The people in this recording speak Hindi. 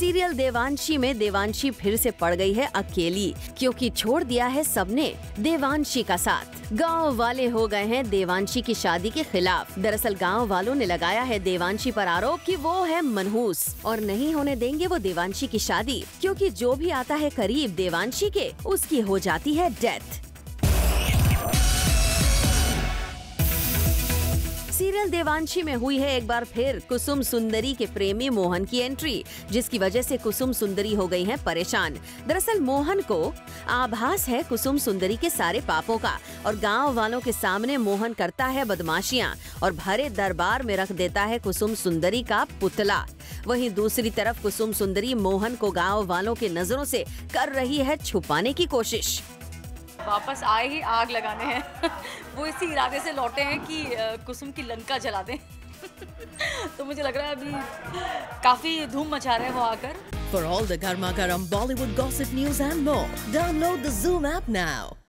सीरियल देवांशी में देवांशी फिर से पड़ गई है अकेली, क्योंकि छोड़ दिया है सबने देवांशी का साथ। गांव वाले हो गए हैं देवांशी की शादी के खिलाफ। दरअसल गांव वालों ने लगाया है देवांशी पर आरोप कि वो है मनहूस और नहीं होने देंगे वो देवांशी की शादी, क्योंकि जो भी आता है करीब देवांशी के उसकी हो जाती है डेथ। सीरियल देवांशी में हुई है एक बार फिर कुसुम सुंदरी के प्रेमी मोहन की एंट्री, जिसकी वजह से कुसुम सुंदरी हो गई हैं परेशान। दरअसल मोहन को आभास है कुसुम सुंदरी के सारे पापों का और गांव वालों के सामने मोहन करता है बदमाशियां और भरे दरबार में रख देता है कुसुम सुंदरी का पुतला। वहीं दूसरी तरफ कुसुम सुंदरी मोहन को गांव वालों के नजरों से कर रही है छुपाने की कोशिश। वापस आए ही आग लगाने हैं वो इसी इरादे से लौटे हैं कि कुसुम की लंका जला दें तो मुझे लग रहा है अभी काफी धूम मचा रहे हैं वो आकर। For all the garma garam Bollywood gossip news and more, download the Zoom app now.